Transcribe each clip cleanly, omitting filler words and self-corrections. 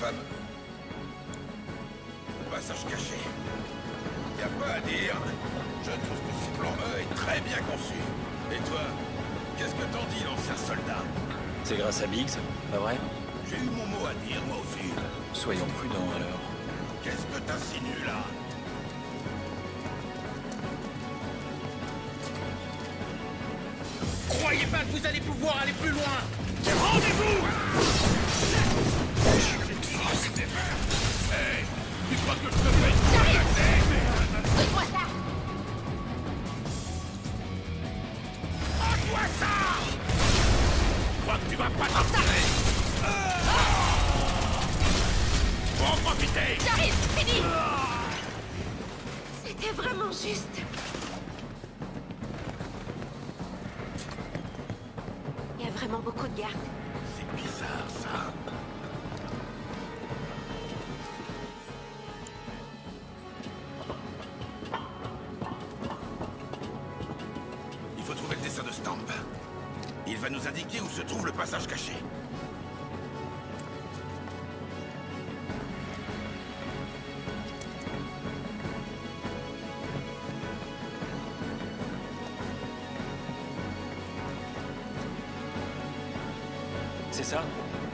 fameux passage caché. Y a pas à dire. Je trouve que ce plan E est très bien conçu. Et toi, qu'est-ce que t'en dis, l'ancien soldat? C'est grâce à Biggs, pas vrai? J'ai eu mon mot à dire, moi aussi. Soyons prudents, alors. Qu'est-ce que t'insinues, là? Croyez pas que vous allez pouvoir aller plus loin. Rendez-vous! Hey, tu crois que je te fais une J'arrive! Donne-moi ça! Prends-toi ça! Je crois que tu vas pas t'en tirer. Faut en profiter! J'arrive! Fini! C'était vraiment juste. Il y a vraiment beaucoup de gardes. C'est bizarre, ça. Il faut trouver le dessin de Stamp. Il va nous indiquer où se trouve le passage caché. C'est ça?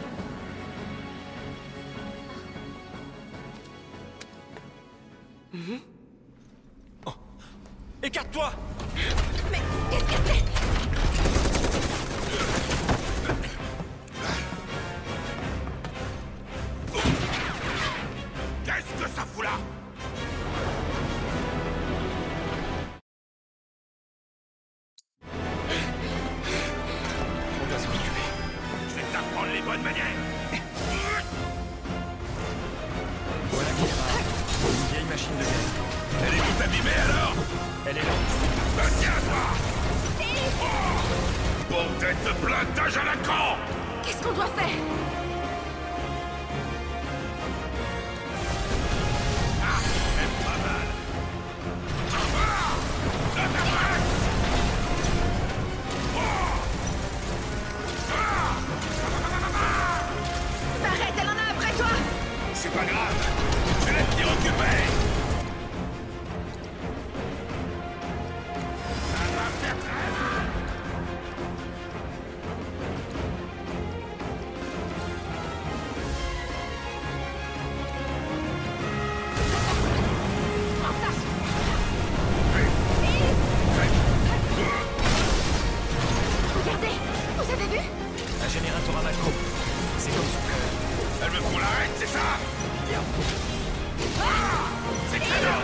Oh. Écarte-toi! Mais qu'est-ce que c'est? Qu'est-ce que ça fout là? On doit s'en occuper. Je vais t'apprendre les bonnes manières. Voilà qui démarre. Une vieille machine de guerre. Elle est toute abîmée alors? Elle est là. Tiens, toi! Bon tête de plantage à la con! Qu'est-ce qu'on doit faire? Ah, c'est pas mal. Ah, la tabasse! Arrête, elle en a après toi! C'est pas grave, je vais t'y occuper! Ça va faire très mal! Prends ça! Regardez! Vous avez vu? Un générateur à macro. C'est comme son cœur. Elle veut qu'on l'arrête, c'est ça? C'est très bien!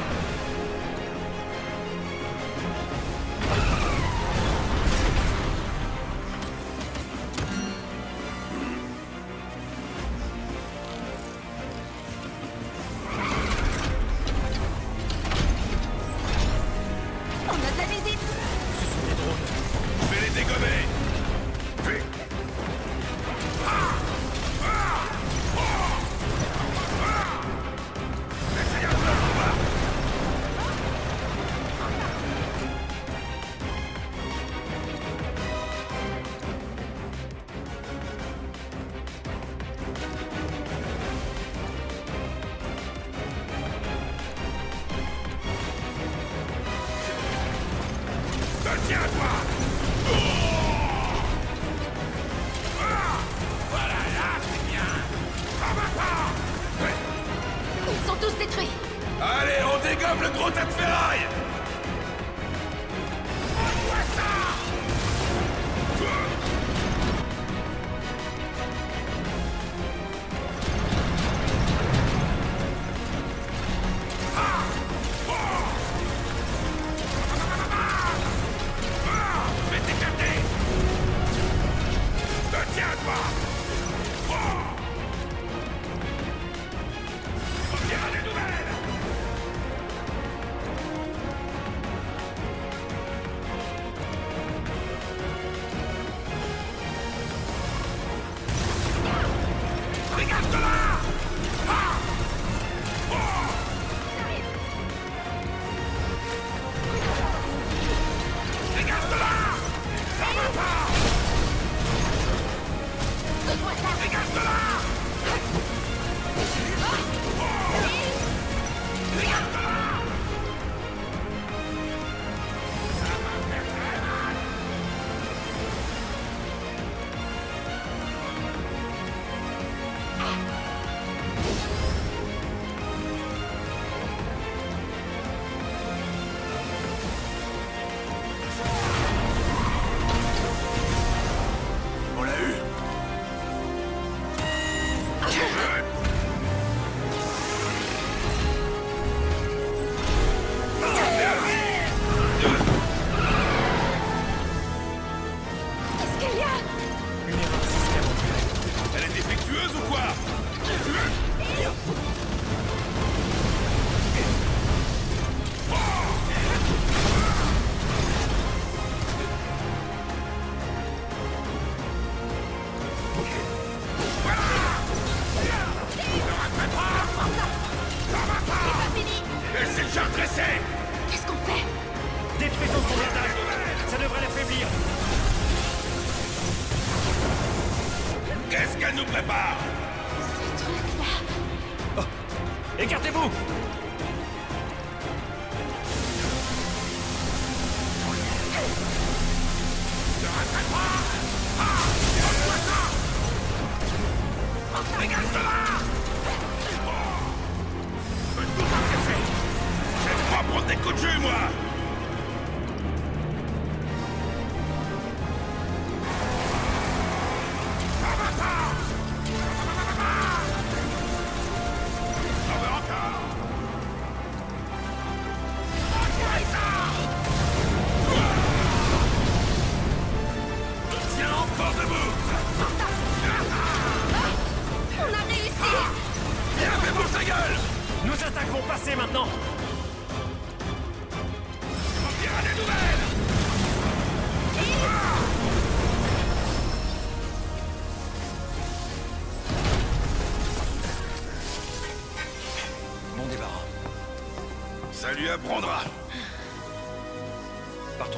On a de la visite! Ce sont des drones. Je vais les dégommer! Vite! Essayez un peu, on va! Tiens, toi! Voilà, là, c'est bien! Ça va pas! Ils sont tous détruits! Allez, on dégomme le gros tas de ferraille! Prends-toi ça! Je vais t'écarter! Tiens-toi! On dira des nouvelles! prépare! Ces trucs-là... Écartez-vous! Ne raterai pas! Ah! Donne-moi ça! Dégage-de-là! Je peux tout encaisser! J'aime pas prendre des coups de jus, moi! Ça va pas! J'en veux encore! Envoie ça! Tiens encore debout! On a réussi! Bien fait pour sa gueule! Nos attaques vont passer maintenant! On dira des nouvelles! Mon débarras. Ça lui apprendra. Partons.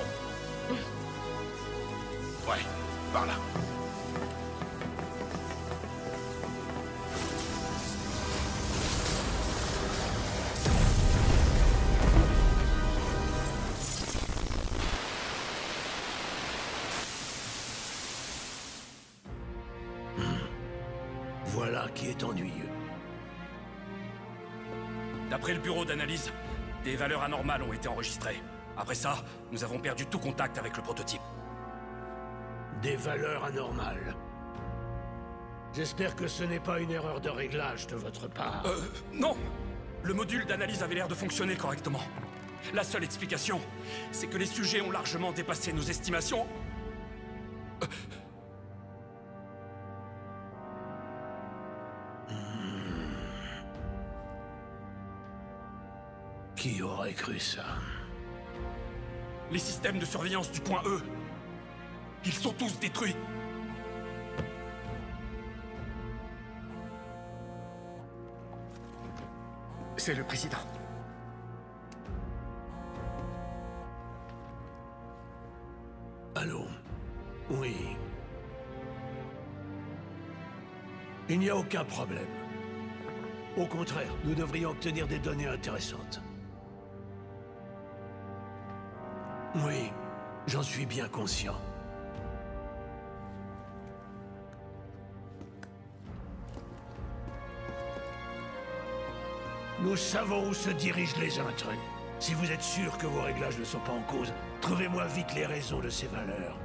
Ouais, par là. Voilà qui est ennuyeux. D'après le bureau d'analyse, des valeurs anormales ont été enregistrées. Après ça, nous avons perdu tout contact avec le prototype. Des valeurs anormales. J'espère que ce n'est pas une erreur de réglage de votre part. Non! Le module d'analyse avait l'air de fonctionner correctement. La seule explication, c'est que les sujets ont largement dépassé nos estimations. Qui aurait cru ça? Les systèmes de surveillance du point E, ils sont tous détruits. C'est le président. Allô? Oui. Il n'y a aucun problème. Au contraire, nous devrions obtenir des données intéressantes. Oui, j'en suis bien conscient. Nous savons où se dirigent les intrus. Si vous êtes sûr que vos réglages ne sont pas en cause, trouvez-moi vite les raisons de ces valeurs.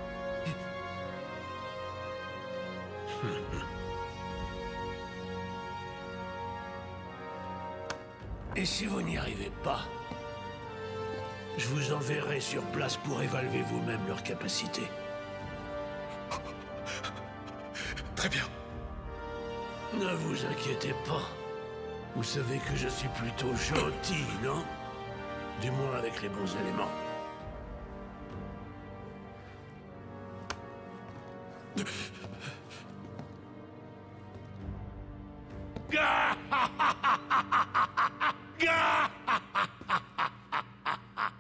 Et si vous n'y arrivez pas, je vous enverrai sur place pour évaluer vous-même leurs capacités. Très bien. Ne vous inquiétez pas. Vous savez que je suis plutôt gentil, non? Du moins avec les bons éléments.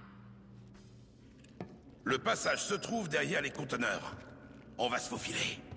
Le passage se trouve derrière les conteneurs. On va se faufiler.